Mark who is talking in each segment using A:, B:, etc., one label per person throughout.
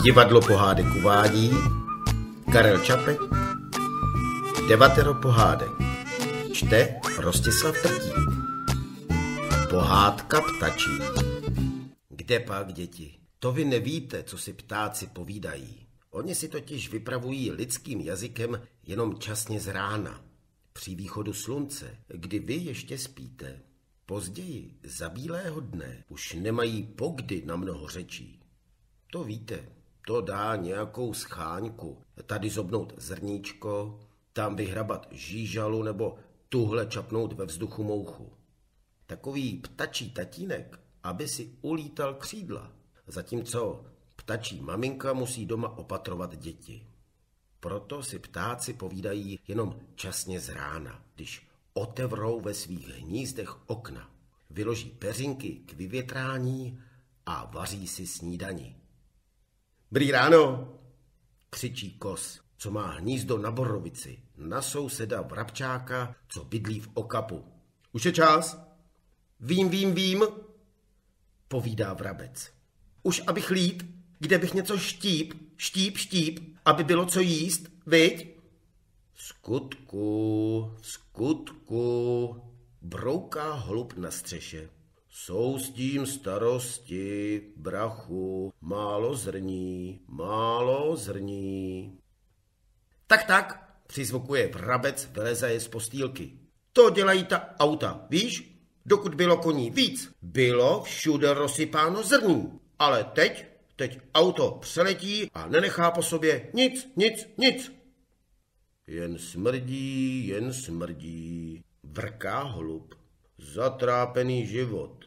A: Divadlo pohádek uvádí Karel Čapek, Devatero pohádek. Čte Rostislav Trtík. Pohádka ptačí. Kde pak, děti? To vy nevíte, co si ptáci povídají. Oni si totiž vypravují lidským jazykem jenom časně z rána, při východu slunce, kdy vy ještě spíte. Později, za bílého dne, už nemají pokdy na mnoho řečí. To víte, to dá nějakou scháňku, tady zobnout zrníčko, tam vyhrabat žížalu nebo tuhle čapnout ve vzduchu mouchu. Takový ptačí tatínek, aby si ulítal křídla, zatímco ptačí maminka musí doma opatrovat děti. Proto si ptáci povídají jenom časně z rána, když otevřou ve svých hnízdech okna, vyloží peřinky k vyvětrání a vaří si snídani. Dobrý ráno, křičí kos, co má hnízdo na borovici, na souseda vrabčáka, co bydlí v okapu. Už je čas? Vím, povídá vrabec. Už abych lít, kde bych něco štíp, aby bylo co jíst, viď? V skutku, brouká holub na střeše. Jsou s tím starosti, brachu, málo zrní. Tak, přizvukuje vrabec, vylezaje z postýlky. To dělají ta auta, víš? Dokud bylo koní víc, bylo všude rozsypáno zrní. Ale teď auto přeletí a nenechá po sobě nic. Jen smrdí, vrká holub. Zatrápený život.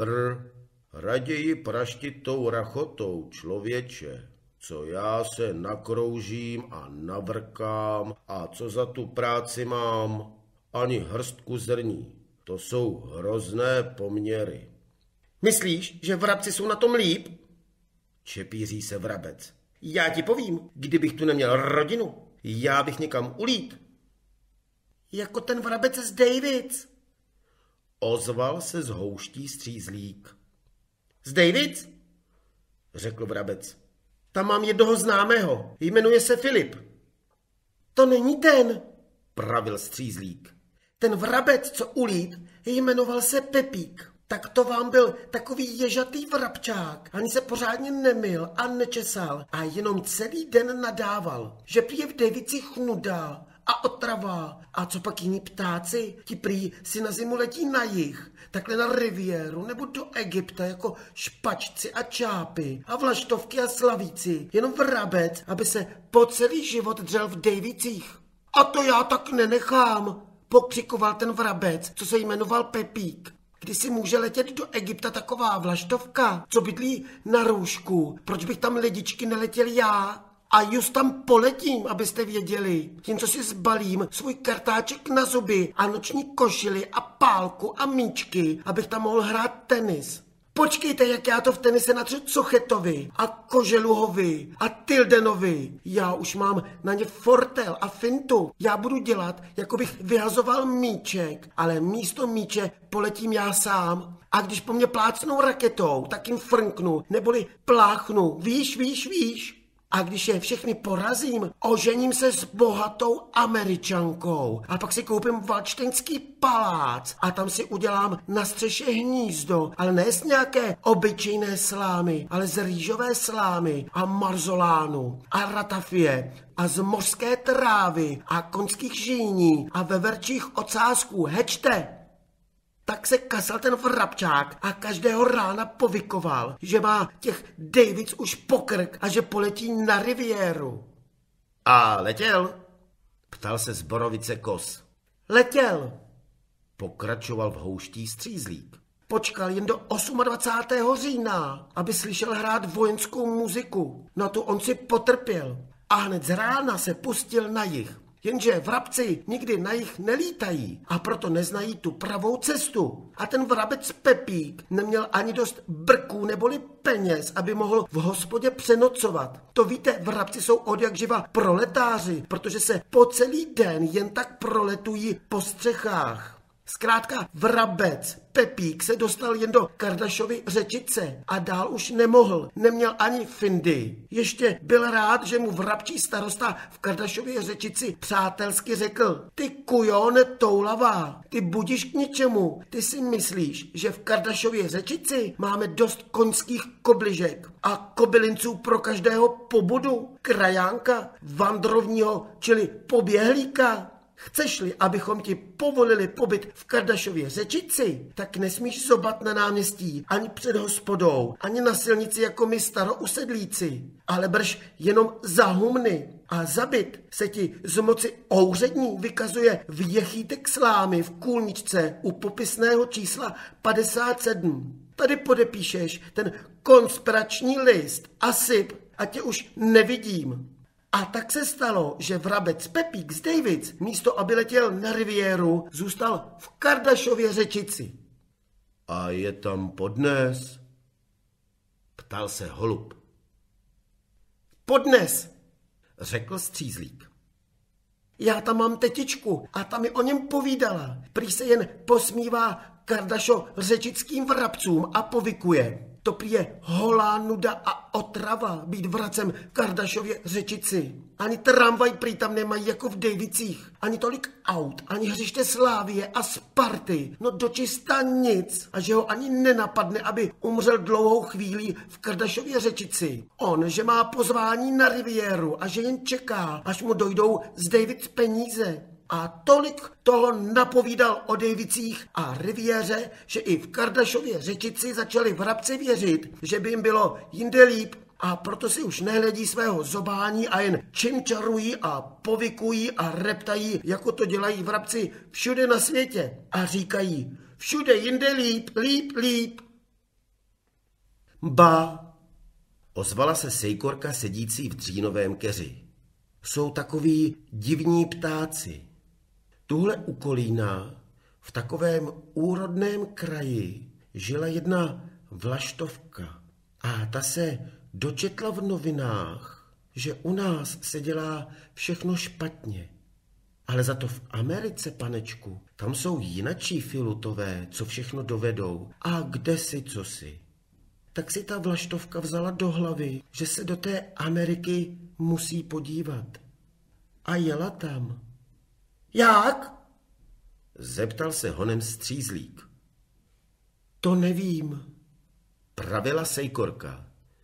A: Raději praštit tou rachotou, člověče, co já se nakroužím a navrkám a co za tu práci mám, ani hrstku zrní. To jsou hrozné poměry. Myslíš, že vrabci jsou na tom líp? Čepíří se vrabec. Já ti povím, kdybych tu neměl rodinu, já bych někam ulít. Jako ten vrabec z Davids. Ozval se z houští střízlík. Z Davids? Řekl vrabec. Tam mám jednoho známého, jmenuje se Filip. To není ten, pravil střízlík. Ten vrabec, co ulít, jmenoval se Pepík. Tak to vám byl takový ježatý vrabčák. Ani se pořádně nemyl a nečesal a jenom celý den nadával, že prý je v Davicích nuda a otrava. A co pak jiní ptáci? Ti prý si na zimu letí na jih, takhle na riviéru nebo do Egypta jako špačci a čápy a vlaštovky a slavíci. Jenom vrabec, aby se po celý život dřel v Davicích. A to já tak nenechám, pokřikoval ten vrabec, co se jmenoval Pepík. Když si může letět do Egypta taková vlaštovka, co bydlí na růžku, proč bych tam lidičky neletěl já? A just tam poletím, abyste věděli. Tím, co si zbalím svůj kartáček na zuby a noční košili a pálku a míčky, abych tam mohl hrát tenis. Počkejte, jak já to v tenise natřu Cochetovi a Koželuhovi a Tildenovi. Já už mám na ně fortel a fintu. Já budu dělat, jako bych vyhazoval míček, ale místo míče poletím já sám. A když po mně plácnou raketou, tak jim frnknu, neboli pláchnu. Víš. A když je všechny porazím, ožením se s bohatou Američankou. A pak si koupím valštejnský palác a tam si udělám na střeše hnízdo, ale ne z nějaké obyčejné slámy, ale z rýžové slámy a marzolánu a ratafie a z mořské trávy a konských žíní a veverčích ocásků. Hečte! Tak se kasal ten vrabčák a každého rána povykoval, že má těch Davids už pokrk a že poletí na riviéru. A letěl? Ptal se z borovice kos. Letěl, pokračoval v houští střízlík. Počkal jen do 28. října, aby slyšel hrát vojenskou muziku. Na tu on si potrpěl a hned z rána se pustil na jih. Jenže vrabci nikdy na jich nelítají a proto neznají tu pravou cestu. A ten vrabec Pepík neměl ani dost brků neboli peněz, aby mohl v hospodě přenocovat. To víte, vrabci jsou odjakživa proletáři, protože se po celý den jen tak proletují po střechách.
B: Zkrátka vrabec Pepík se dostal jen do Kardašovy Řečice a dál už nemohl, neměl ani findy. Ještě byl rád, že mu vrabčí starosta v Kardašově Řečici přátelsky řekl: ty kujo netoulavá, ty budíš k ničemu, ty si myslíš, že v Kardašově Řečici máme dost koňských kobližek a kobylinců pro každého pobudu, krajánka, vandrovního, čili poběhlíka? Chceš-li, abychom ti povolili pobyt v Kardašově Řečici, tak nesmíš zobat na náměstí, ani před hospodou, ani na silnici jako my starousedlíci, ale brž jenom za humny. A zabit se ti z moci ouřední vykazuje v jechítek slámy v kůlničce u popisného čísla 57. Tady podepíšeš ten konspirační list a syp, a tě už nevidím. A tak se stalo, že vrabec Pepík z Davids místo aby letěl na riviéru, zůstal v Kardašově Řečici.
A: A je tam podnes? Ptal se holub.
B: Podnes, řekl střízlík. Já tam mám tetičku a ta mi o něm povídala. Prý se jen posmívá Kardašo-řečickým vrabcům a povykuje. To prý je holá nuda a otrava být vracem v Kardašově Řečici. Ani tramvaj prý tam nemají jako v Davicích. Ani tolik aut, ani hřiště Slávie a Sparty. No dočista nic. A že ho ani nenapadne, aby umřel dlouhou chvíli v Kardašově Řečici. On, že má pozvání na riviéru a že jen čeká, až mu dojdou z Davids peníze. A tolik toho napovídal o Davicích a riviéře, že i v Kardašově Řečici začali vrabci věřit, že by jim bylo jinde líp, a proto si už nehledí svého zobání a jen čimčarují a povykují a reptají, jako to dělají vrabci všude na světě. A říkají: všude jinde líp, líp, líp.
A: Ba, ozvala se sejkorka sedící v dřínovém keři. Jsou takoví divní ptáci. Tuhle u Kolína v takovém úrodném kraji žila jedna vlaštovka a ta se dočetla v novinách, že u nás se dělá všechno špatně. Ale za to v Americe, panečku, tam jsou jinačí filutové, co všechno dovedou. A kde si, co si. Tak si ta vlaštovka vzala do hlavy, že se do té Ameriky musí podívat. A jela tam.
B: Jak?
A: Zeptal se honem střízlík.
B: To nevím,
A: pravila sejkorka.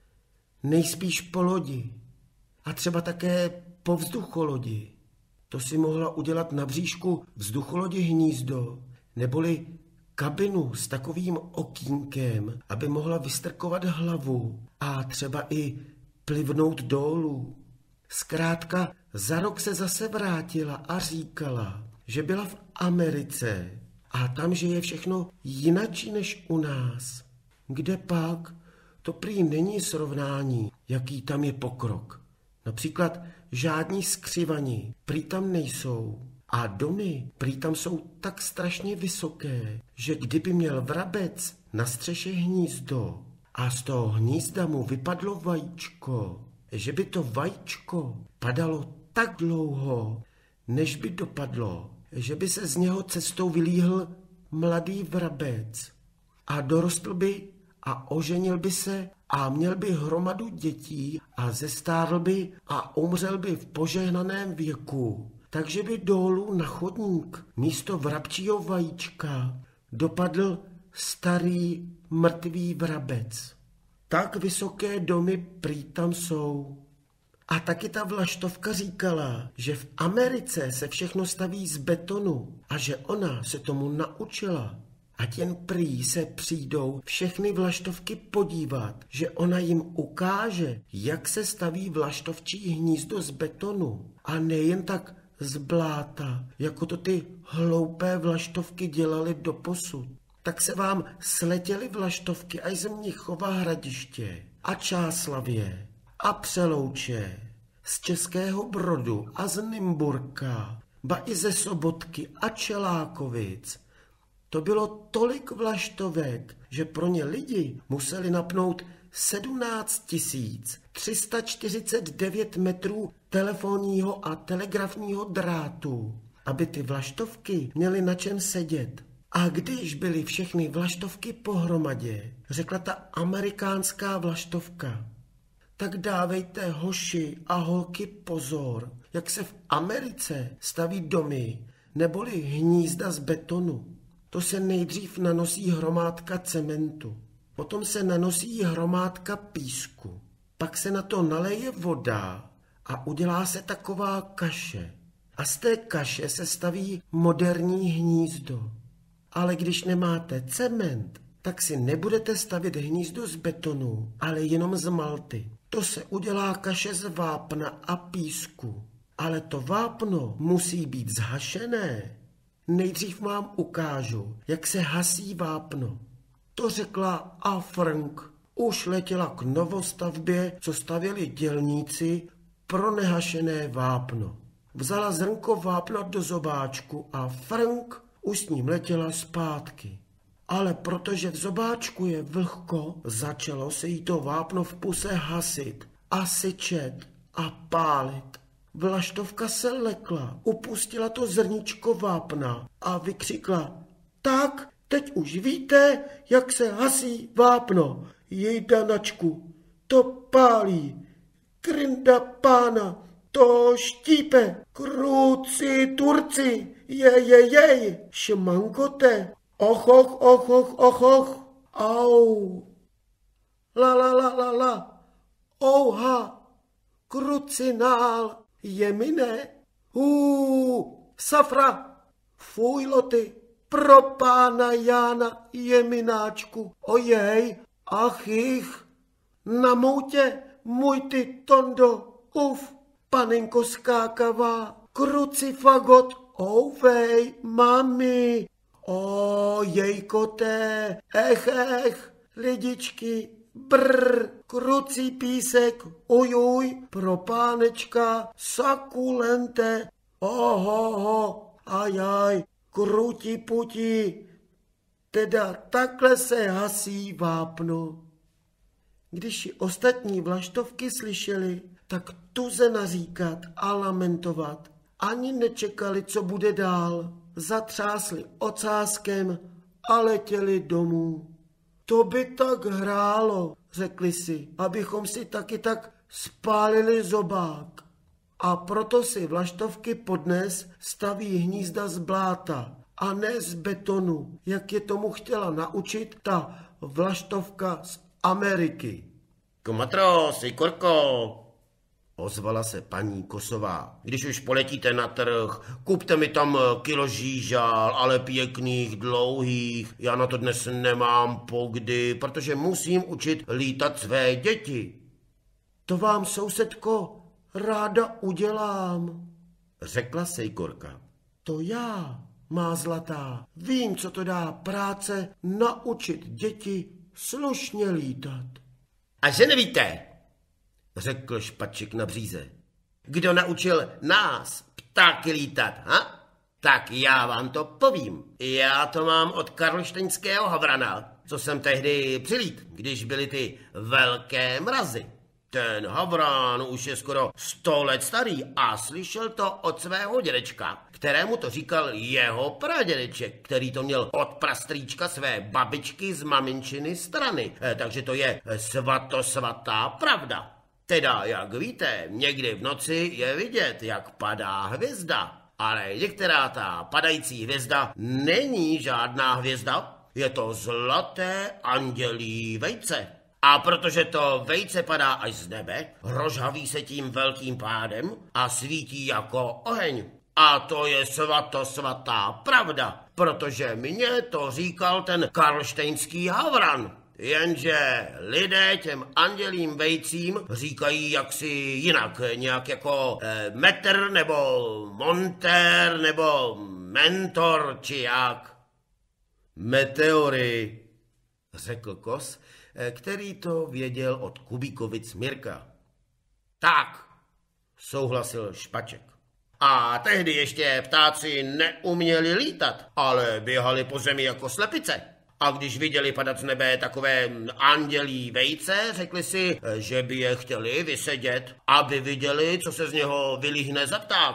B: Nejspíš po lodi a třeba také po vzducholodi. To si mohla udělat na bříšku vzducholodi hnízdo, neboli kabinu s takovým okýnkem, aby mohla vystrkovat hlavu a třeba i plivnout dolů. Zkrátka za rok se zase vrátila a říkala, že byla v Americe a tam, že je všechno jinačí než u nás. Kde pak? To prý není srovnání, jaký tam je pokrok. Například žádní skřivani prý tam nejsou a domy prý tam jsou tak strašně vysoké, že kdyby měl vrabec na střeše hnízdo a z toho hnízda mu vypadlo vajíčko, že by to vajíčko padalo tak dlouho, než by dopadlo, že by se z něho cestou vylíhl mladý vrabec a dorostl by a oženil by se a měl by hromadu dětí a zestárl by a umřel by v požehnaném věku. Takže by dolů na chodník místo vrabčího vajíčka dopadl starý mrtvý vrabec. Tak vysoké domy prý tam jsou. A taky ta vlaštovka říkala, že v Americe se všechno staví z betonu a že ona se tomu naučila. Ať jen prý se přijdou všechny vlaštovky podívat, že ona jim ukáže, jak se staví vlaštovčí hnízdo z betonu. A nejen tak z bláta, jako to ty hloupé vlaštovky dělaly doposud. Tak se vám sletěly vlaštovky až z Mnichova Hradiště a Čáslavě a Přelouče, z Českého Brodu a z Nymburka, ba i ze Sobotky a Čelákovic. To bylo tolik vlaštovek, že pro ně lidi museli napnout 17 349 metrů telefonního a telegrafního drátu, aby ty vlaštovky měly na čem sedět. A když byly všechny vlaštovky pohromadě, řekla ta amerikánská vlaštovka: tak dávejte, hoši a holky, pozor, jak se v Americe staví domy neboli hnízda z betonu. To se nejdřív nanosí hromádka cementu, potom se nanosí hromádka písku, pak se na to naleje voda a udělá se taková kaše. A z té kaše se staví moderní hnízdo. Ale když nemáte cement, tak si nebudete stavět hnízdo z betonu, ale jenom z malty. To se udělá kaše z vápna a písku. Ale to vápno musí být zhašené. Nejdřív vám ukážu, jak se hasí vápno. To řekla a Frank už letěla k novostavbě, co stavěli dělníci pro nehašené vápno. Vzala zrnko vápna do zobáčku a Frank už s ním letěla zpátky. Ale protože v zobáčku je vlhko, začalo se jí to vápno v puse hasit a syčet a pálit. Vlaštovka se lekla, upustila to zrničko vápna a vykřikla: tak, teď už víte, jak se hasí vápno. Jejdanačku, to pálí. Krynda pána, to štípe. Kruci Turci, jej, šmankote. Och, au. La, ouha, krucinál, jemine, safra, fujloty, pro pána Jána jemináčku, ojej, achich, na moutě, můj ty tondo, panenko skákavá, krucifagot, ouvej, mami, jejkoté, ech, lidičky, brr, krucí písek, ujuj, pro pánečka, sakulente, oho, ajaj, krutí putí, teda takhle se hasí vápno. Když ji ostatní vlaštovky slyšeli, tak tuze naříkat a lamentovat. Ani nečekali, co bude dál. Zatřásli ocáskem a letěli domů. To by tak hrálo, řekli si, abychom si taky tak spálili zobák. A proto si vlaštovky podnes staví hnízda z bláta a ne z betonu, jak je tomu chtěla naučit ta vlaštovka z Ameriky.
A: Kmatro, Sejkorko, ozvala se paní Kosová. Když už poletíte na trh, kupte mi tam kilo žížal, ale pěkných, dlouhých. Já na to dnes nemám pokdy, protože musím učit lítat své děti.
B: To vám, sousedko, ráda udělám, řekla Sejkorka. To já, má zlatá, vím, co to dá práce naučit děti slušně lítat.
A: A že nevíte, řekl Špaček na bříze. Kdo naučil nás ptáky lítat, ha? Tak já vám to povím. Já to mám od karlštejnského havrana, co jsem tehdy přilít, když byly ty velké mrazy. Ten havran už je skoro 100 let starý a slyšel to od svého dědečka, kterému to říkal jeho pradědeček, který to měl od prastrýčka své babičky z maminčiny strany. Takže to je svatosvatá pravda. Teda, jak víte, někdy v noci je vidět, jak padá hvězda. Ale některá ta padající hvězda není žádná hvězda, je to zlaté andělí vejce. A protože to vejce padá až z nebe, rozhaví se tím velkým pádem a svítí jako oheň. A to je svatosvatá pravda, protože mně to říkal ten karlštejnský havran. Jenže lidé těm andělím vejcím říkají jaksi jinak, nějak jako metr nebo monter nebo mentor či jak.
B: Meteory, řekl Kos, který to věděl od Kubíkovic Mirka.
A: Tak, souhlasil Špaček. A tehdy ještě ptáci neuměli lítat, ale běhali po zemi jako slepice. A když viděli padat z nebe takové andělí vejce, řekli si, že by je chtěli vysedět, aby viděli, co se z něho vylíhne za ptáka.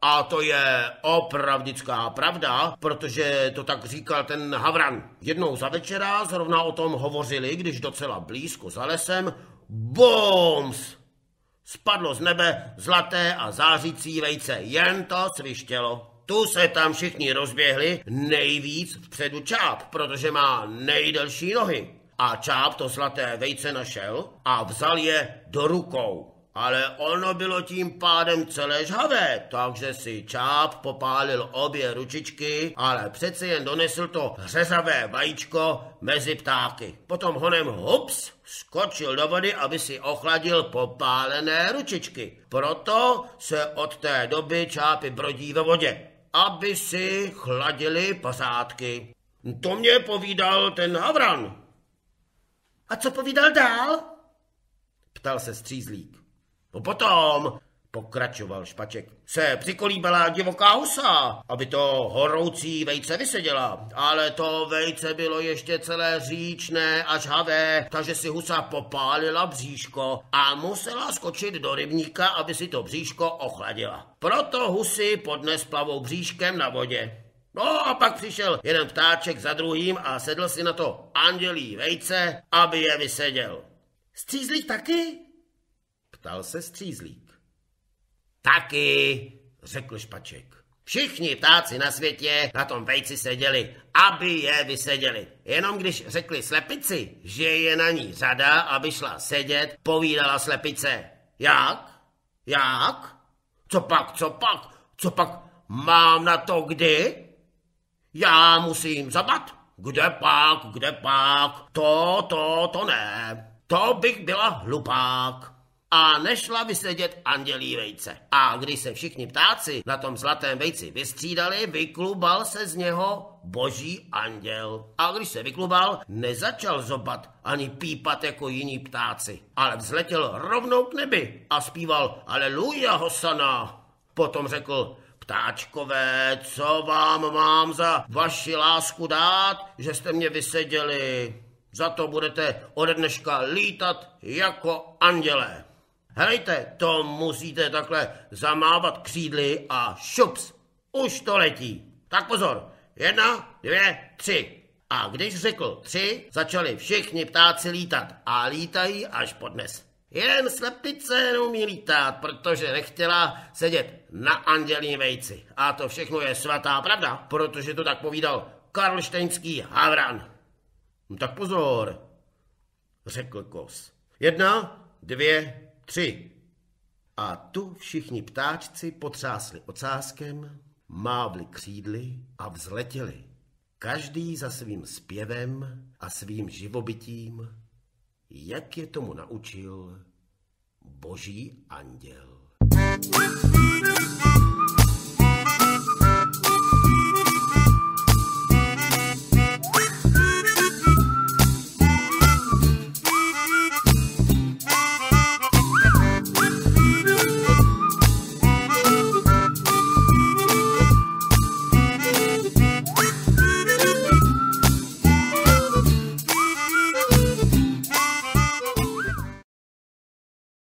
A: A to je opravdická pravda, protože to tak říkal ten Havran. Jednou za večera zrovna o tom hovořili, když docela blízko za lesem, booms! Spadlo z nebe zlaté a zářící vejce, jen to svištělo. Tu se tam všichni rozběhli, nejvíc vpředu Čáp, protože má nejdelší nohy. A Čáp to zlaté vejce našel a vzal je do rukou. Ale ono bylo tím pádem celé žhavé, takže si Čáp popálil obě ručičky, ale přece jen donesl to řezavé vajíčko mezi ptáky. Potom honem hups skočil do vody, aby si ochladil popálené ručičky. Proto se od té doby Čápy brodí ve vodě, aby si chladili pasátky. To mě povídal ten Havran.
B: A co povídal dál?
A: Ptal se střízlík. No potom, pokračoval Špaček, se přikolíbala divoká husa, aby to horoucí vejce vyseděla, ale to vejce bylo ještě celé říčné a žhavé, takže si husa popálila bříško a musela skočit do rybníka, aby si to bříško ochladila. Proto husy podnes plavou bříškem na vodě. No a pak přišel jeden ptáček za druhým a sedl si na to andělí vejce, aby je vyseděl.
B: Střízlík taky?
A: Ptal se střízlík. Taky, řekl Špaček. Všichni ptáci na světě na tom vejci seděli, aby je vyseděli. Jenom když řekli slepici, že je na ní řada, aby šla sedět, povídala slepice. Jak? Jak? Co pak? Mám na to kdy? Já musím zabat. Kde pak? To ne. To bych byla hlupák. A nešla vysedět andělí vejce. A když se všichni ptáci na tom zlatém vejci vystřídali, vyklubal se z něho boží anděl. A když se vyklubal, nezačal zobat ani pípat jako jiní ptáci, ale vzletěl rovnou k nebi a zpíval Aleluja Hosana. Potom řekl, ptáčkové, co vám mám za vaši lásku dát, že jste mě vyseděli? Za to budete ode dneška lítat jako andělé. Helejte, to musíte takhle zamávat křídly a šups, už to letí. Tak pozor, 1, 2, 3. A když řekl 3, začali všichni ptáci lítat a lítají až podnes. Jen slepice neumí lítat, protože nechtěla sedět na andělí vejci. A to všechno je svatá pravda, protože to tak povídal karlštejnský Havran. No tak pozor, řekl Kos. 1, 2, 3. A tu všichni ptáčci potřásli ocáskem, mávli křídly a vzletěli. Každý za svým zpěvem a svým živobytím, jak je tomu naučil boží anděl.